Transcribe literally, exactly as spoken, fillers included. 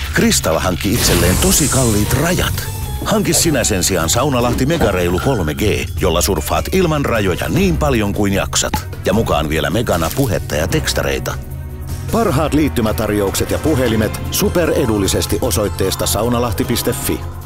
Kristall hankki itselleen tosi kalliit rajat. Hanki sinä sen sijaan Saunalahti Megareilu kolme G, jolla surffaat ilman rajoja niin paljon kuin jaksat. Ja mukaan vielä Megana puhetta ja tekstareita. Parhaat liittymätarjoukset ja puhelimet superedullisesti osoitteesta saunalahti piste fi.